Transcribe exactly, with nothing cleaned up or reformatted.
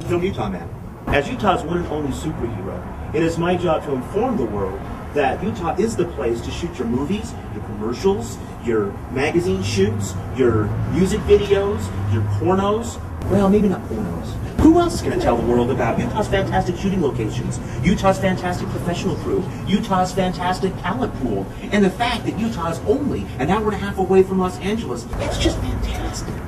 Film Utah Man. As Utah's one and only superhero, it is my job to inform the world that Utah is the place to shoot your movies, your commercials, your magazine shoots, your music videos, your pornos. Well, maybe not pornos. Who else is going to tell the world about Utah's fantastic shooting locations, Utah's fantastic professional crew, Utah's fantastic talent pool, and the fact that Utah is only an hour and a half away from Los Angeles? It's just fantastic.